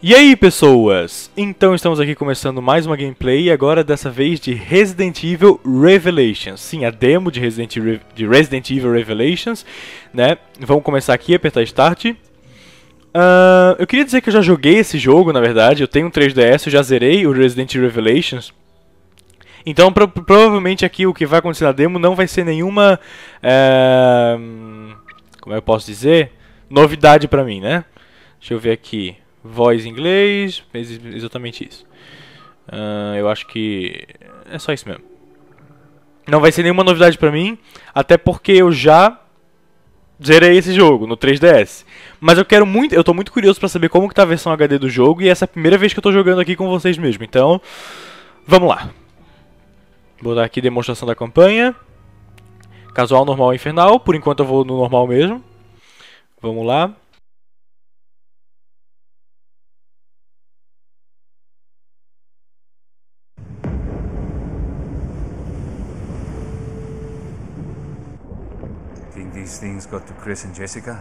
E aí pessoas, então estamos aqui começando mais uma gameplay, agora dessa vez de Resident Evil Revelations. Sim, a demo de Resident Evil Revelations, né? Vamos começar aqui, apertar Start. Eu queria dizer que eu já joguei esse jogo, na verdade, eu tenho um 3DS, eu já zerei o Resident Evil Revelations. Então provavelmente aqui o que vai acontecer na demo não vai ser nenhuma, como eu posso dizer, novidade pra mim, né? Deixa eu ver aqui. Voz em inglês, exatamente isso. Eu acho que é só isso mesmo. Não vai ser nenhuma novidade pra mim, até porque eu já zerei esse jogo no 3DS. Mas eu tô muito curioso pra saber como que tá a versão HD do jogo, e essa é a primeira vez que eu tô jogando aqui com vocês mesmo. Então, vamos lá. Vou dar aqui demonstração da campanha. Casual, normal e infernal. Por enquanto eu vou no normal mesmo. Vamos lá. Think these things got to Chris and Jessica?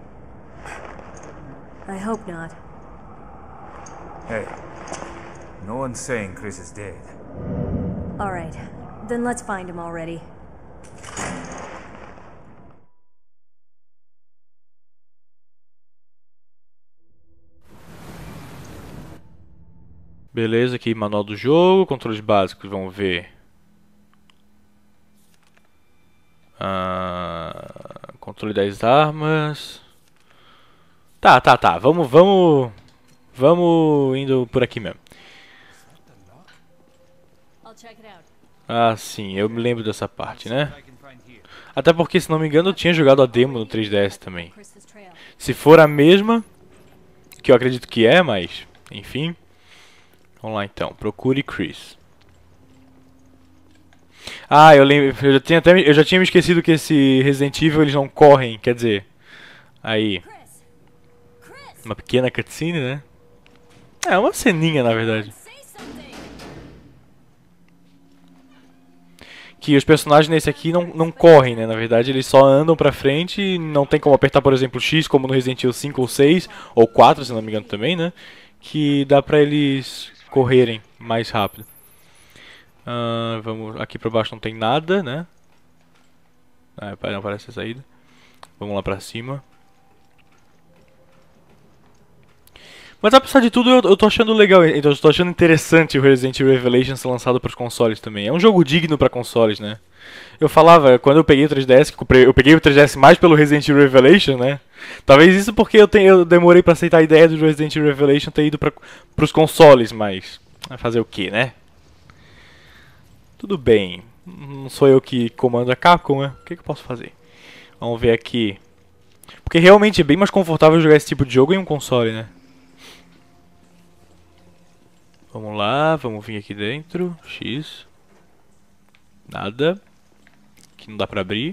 I hope not. Hey, no one's saying Chris is dead. All right, then let's find him already. Beleza, aqui manual do jogo, controles básicos, vamos ver. Controle das armas. Tá. Vamos indo por aqui mesmo. Ah, sim, eu me lembro dessa parte, né? Até porque, se não me engano, eu tinha jogado a demo no 3DS também. Se for a mesma, que eu acredito que é, mas enfim. Vamos lá então, procure Chris. Ah, eu lembro, eu já tinha me esquecido que esse Resident Evil eles não correm, quer dizer. Aí. Uma pequena cutscene, né? É uma ceninha, na verdade. Que os personagens nesse aqui não correm, né? Na verdade, eles só andam pra frente e não tem como apertar, por exemplo, X, como no Resident Evil 5 ou 6, ou 4, se não me engano também, né? Que dá pra eles correrem mais rápido. Vamos, aqui pra baixo não tem nada, né? Não parece a saída. Vamos lá pra cima. Mas apesar de tudo, eu tô achando legal, então eu tô achando interessante o Resident Evil Revelations ser lançado pros consoles também. É um jogo digno pra consoles, né? Eu falava, quando eu peguei o 3DS, eu peguei o 3DS mais pelo Resident Evil Revelation, né? Talvez isso porque eu demorei pra aceitar a ideia do Resident Evil Revelation ter ido pros consoles, mas vai fazer o que, né? Tudo bem, não sou eu que comando a Capcom, né? O que eu posso fazer? Vamos ver aqui. Porque realmente é bem mais confortável jogar esse tipo de jogo em um console, né? Vamos lá, vamos vir aqui dentro. X. Nada. Aqui não dá pra abrir.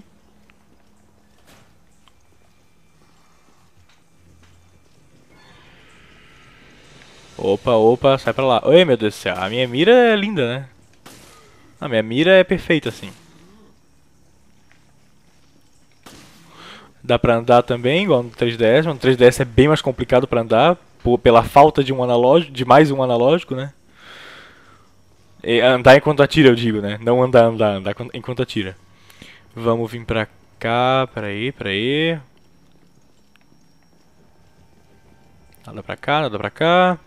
Opa, sai pra lá. Oi, meu Deus do céu, a minha mira é linda, né? A minha mira é perfeita assim. Dá pra andar também, igual no 3DS, mas no 3DS é bem mais complicado pra andar, pela falta de um analógico, de mais um analógico, né? Andar enquanto atira, eu digo, né? Não andar enquanto atira. Vamos vir pra cá, peraí. Nada pra cá.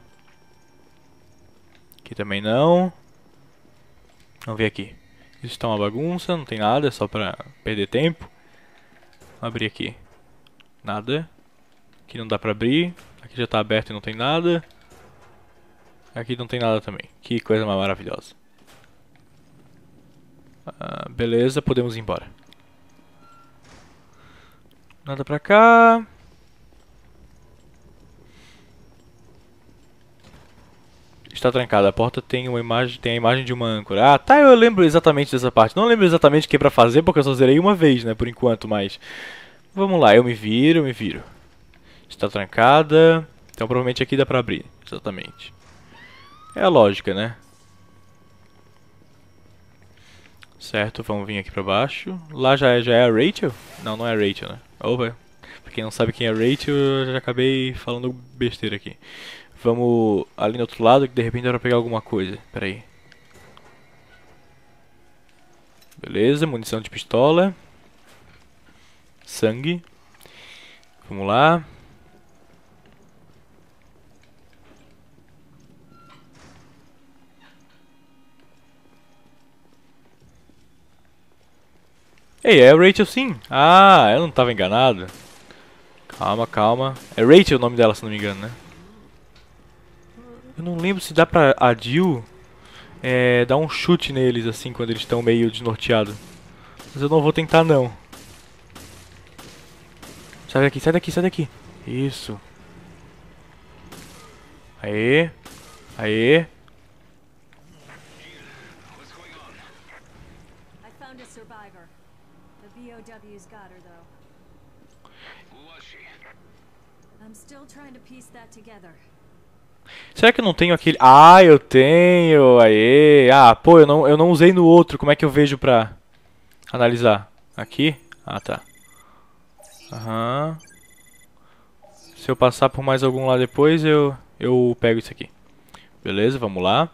Aqui também não. Vamos ver aqui. Isso está uma bagunça, não tem nada, é só pra perder tempo. Vamos abrir aqui. Nada. Aqui não dá pra abrir. Aqui já tá aberto e não tem nada. Aqui não tem nada também. Que coisa mais maravilhosa. Beleza, podemos ir embora. Nada pra cá. Está trancada. A porta tem a imagem de uma âncora. Ah, tá, eu lembro exatamente dessa parte. Não lembro exatamente o que é pra fazer, porque eu só zerei uma vez, né, por enquanto, mas... Vamos lá, eu me viro. Está trancada. Então provavelmente aqui dá pra abrir. Exatamente. É a lógica, né? Certo, vamos vir aqui pra baixo. Lá já é a Rachel? Não é a Rachel, né? Opa. Pra quem não sabe quem é a Rachel, eu já acabei falando besteira aqui. Vamos ali no outro lado que de repente era pra pegar alguma coisa. Pera aí. Beleza, munição de pistola. Sangue. Vamos lá. Ei, é Rachel sim. Ah, eu não tava enganado. Calma, calma. É Rachel o nome dela, se não me engano, né? Eu não lembro se dá pra a Jill dar um chute neles, assim, quando eles estão meio desnorteados. Mas eu não vou tentar, não. Sai daqui, sai daqui, sai daqui. Isso. Aê. Aê. I found a survivor. The VOW's got her, though. Who was she? I'm still trying to piece that together. Será que eu não tenho aquele... Ah, eu tenho. Aê. Ah, pô, eu não usei no outro. Como é que eu vejo pra analisar? Aqui? Ah, tá. Aham. Se eu passar por mais algum lá depois, eu pego isso aqui. Beleza, vamos lá.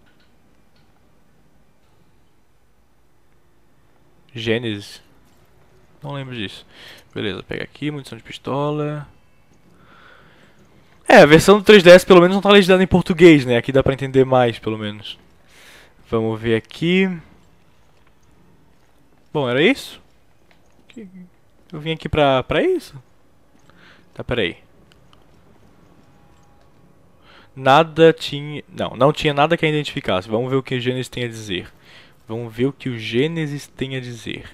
Gênesis. Não lembro disso. Beleza, pega aqui, munição de pistola. É, a versão do 3DS pelo menos não tá legendada em português, né? Aqui dá pra entender mais, pelo menos. Vamos ver aqui. Bom, era isso? Eu vim aqui pra isso? Tá, peraí. Nada tinha... Não tinha nada que a identificasse. Vamos ver o que o Gênesis tem a dizer. Vamos ver o que o Gênesis tem a dizer.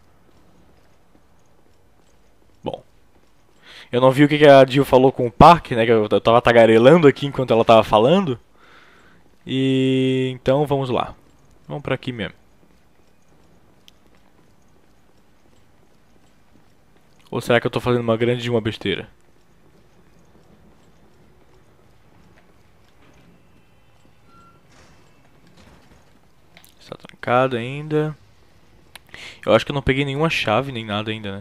Bom. Eu não vi o que a Jill falou com o Park, né? Que eu tava tagarelando aqui enquanto ela tava falando. E... então vamos lá. Vamos pra aqui mesmo. Ou será que eu tô fazendo uma grande de uma besteira? Está trancado ainda. Eu acho que eu não peguei nenhuma chave nem nada ainda, né?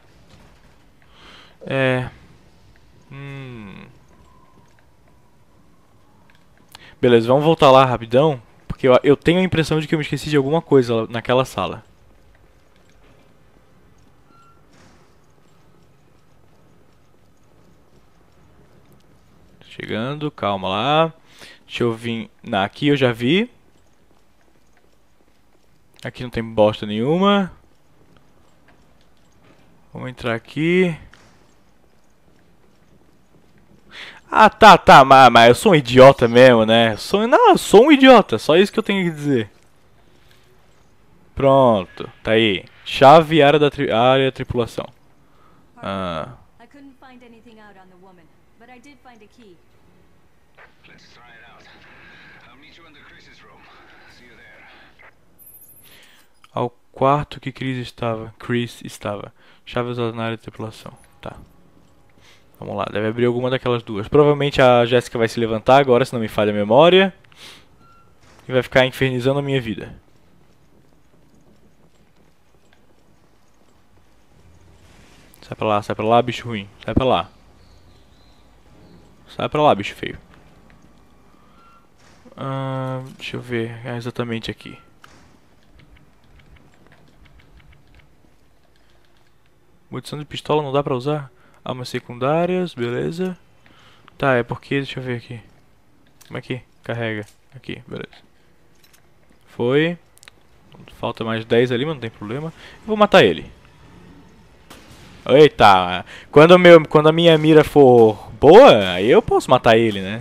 Beleza, vamos voltar lá rapidão. Porque eu tenho a impressão de que eu me esqueci de alguma coisa naquela sala. Chegando, calma lá. Deixa eu vir... aqui eu já vi. Aqui não tem bosta nenhuma. Vamos entrar aqui. Ah, tá, mas eu sou um idiota mesmo, né? Eu sou um idiota, só isso que eu tenho que dizer. Pronto, tá aí. Chave área da tripulação. I couldn't find anything out on the woman, but I did find a key. Let's try it out. I'll meet you in the Chris's room. See you there. Ao quarto que Chris estava. Chave usada na área de tripulação. Tá. Vamos lá, deve abrir alguma daquelas duas. Provavelmente a Jéssica vai se levantar agora, se não me falha a memória. E vai ficar infernizando a minha vida. Sai pra lá, bicho ruim. Sai pra lá. Sai pra lá, bicho feio. Deixa eu ver exatamente aqui. Munição de pistola não dá pra usar? Armas secundárias, beleza. Tá, é porque... deixa eu ver aqui. Como é que carrega? Aqui, beleza. Foi. Falta mais 10 ali, mas não tem problema. Eu vou matar ele. Eita, quando a minha mira for boa, aí eu posso matar ele, né?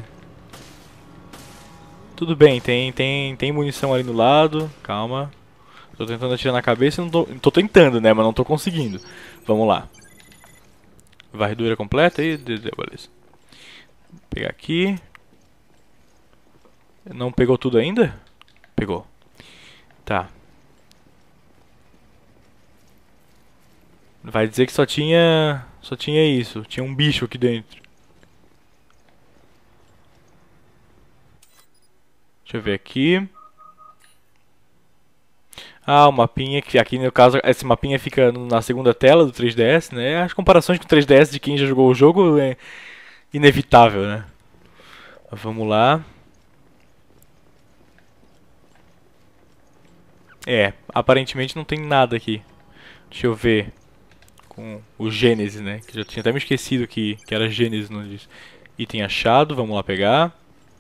Tudo bem, tem munição ali no lado. Calma. Tô tentando atirar na cabeça e não tô tentando, né? Mas não tô conseguindo. Vamos lá. Varredura completa e beleza. Vou pegar aqui. Não pegou tudo ainda? Pegou. Tá. Vai dizer que só tinha isso. Tinha um bicho aqui dentro. Deixa eu ver aqui. Ah, o mapinha, que aqui no caso, esse mapinha fica na segunda tela do 3DS, né? As comparações com o 3DS de quem já jogou o jogo é inevitável, né? Vamos lá. Aparentemente não tem nada aqui. Deixa eu ver. Com o Gênesis, né? Que já tinha até me esquecido que era Gênesis, não diz. Item achado, vamos lá pegar.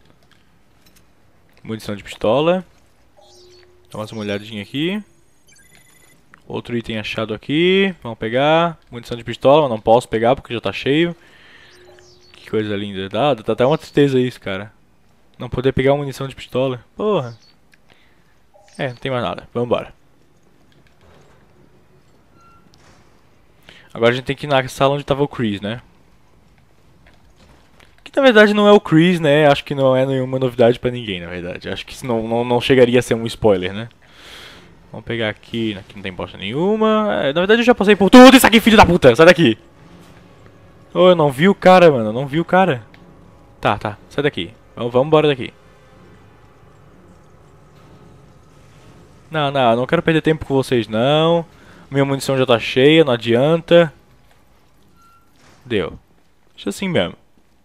Munição de pistola. Dá mais uma olhadinha aqui. Outro item achado aqui. Vamos pegar. Munição de pistola, mas não posso pegar porque já tá cheio. Que coisa linda. Dá até uma tristeza isso, cara. Não poder pegar uma munição de pistola. Porra. Não tem mais nada. Vambora. Agora a gente tem que ir na sala onde tava o Chris, né? Que na verdade não é o Chris, né? Acho que não é nenhuma novidade pra ninguém, na verdade. Acho que isso não chegaria a ser um spoiler, né? Vamos pegar aqui. Aqui não tem bosta nenhuma. Na verdade eu já passei por tudo isso aqui, filho da puta. Sai daqui. Oh, eu não vi o cara, mano. Eu não vi o cara. Tá. Sai daqui. Vamos embora daqui. Não quero perder tempo com vocês, não. Minha munição já tá cheia, não adianta. Deu. Deixa assim mesmo.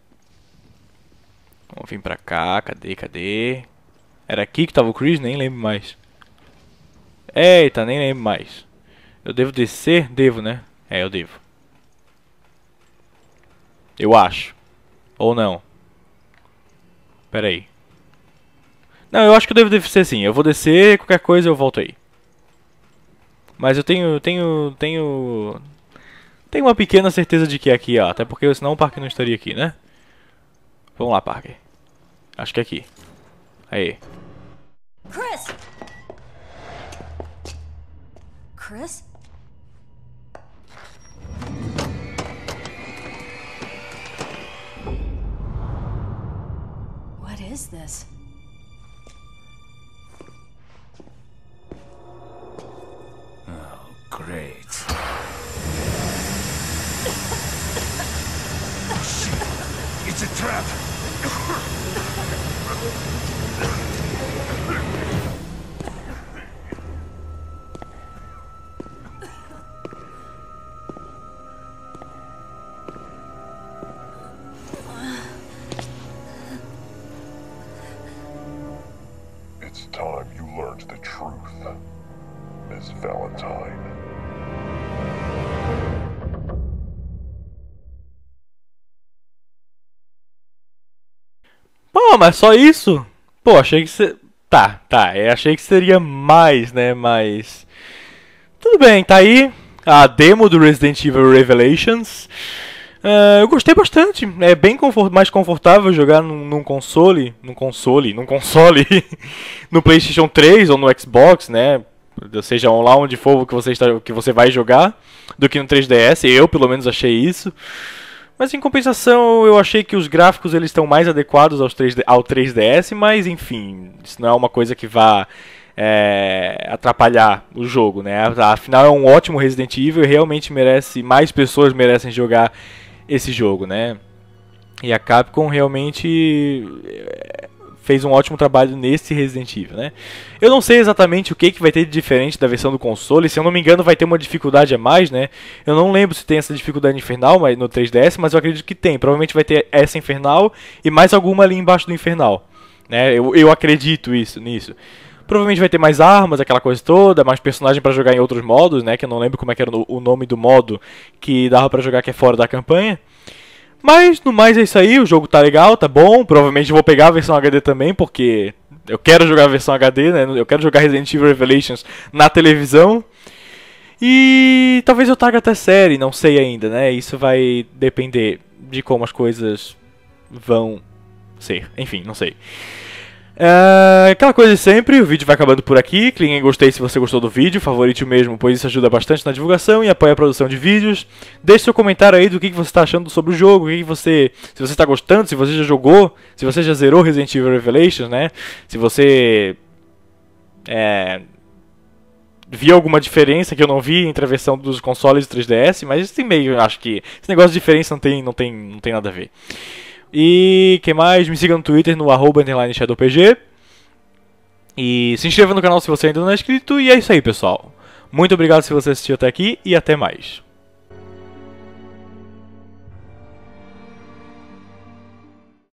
Vamos vir pra cá, cadê? Era aqui que tava o Chris? Nem lembro mais. Eita, nem lembro mais. Eu devo descer? Devo, né? Eu devo. Eu acho. Ou não. Pera aí. Não, eu acho que eu devo descer sim. Eu vou descer, qualquer coisa eu volto aí. Mas eu tenho uma pequena certeza de que é aqui, ó. Até porque senão o Parker não estaria aqui, né? Vamos lá, Parker. Acho que é aqui. Aí. Chris! Chris? What is this? Great. It's a trap! It's time you learned the truth, Miss Valentine. Pô, mas só isso? Pô, achei que você... Tá. Achei que seria mais, né? Mas... Tudo bem, tá aí a demo do Resident Evil Revelations. Eu gostei bastante. É bem mais confortável jogar num console. No PlayStation 3 ou no Xbox, né? Seja lá onde for que você vai jogar, do que no 3DS. Eu, pelo menos, achei isso. Mas em compensação, eu achei que os gráficos eles estão mais adequados ao 3DS, mas enfim, isso não é uma coisa que vá atrapalhar o jogo, né? Afinal é um ótimo Resident Evil e realmente mais pessoas merecem jogar esse jogo, né? E a Capcom realmente fez um ótimo trabalho nesse Resident Evil, né? Eu não sei exatamente o que vai ter de diferente da versão do console. Se eu não me engano vai ter uma dificuldade a mais, né? Eu não lembro se tem essa dificuldade infernal no 3DS, mas eu acredito que tem. Provavelmente vai ter essa infernal e mais alguma ali embaixo do infernal, né? Eu acredito nisso. Provavelmente vai ter mais armas, aquela coisa toda, mais personagem pra jogar em outros modos, né? Que eu não lembro como é que era o nome do modo que dava pra jogar que é fora da campanha. Mas, no mais é isso aí, o jogo tá legal, tá bom. Provavelmente eu vou pegar a versão HD também, porque eu quero jogar a versão HD, né? Eu quero jogar Resident Evil Revelations na televisão. E talvez eu traga até série, não sei ainda, né? Isso vai depender de como as coisas vão ser. Enfim, não sei. Aquela coisa de sempre, o vídeo vai acabando por aqui. Clique em gostei se você gostou do vídeo, favorite o mesmo, pois isso ajuda bastante na divulgação e apoia a produção de vídeos. Deixe seu comentário aí do que você está achando sobre o jogo, se você está gostando, se você já jogou, se você já zerou Resident Evil Revelations, né? Se você viu alguma diferença que eu não vi entre a versão dos consoles e 3DS, mas assim meio, acho que esse negócio de diferença não tem nada a ver. E que mais? Me siga no Twitter no @_ShadowPG. E se inscreva no canal se você ainda não é inscrito. E é isso aí, pessoal. Muito obrigado se você assistiu até aqui e até mais.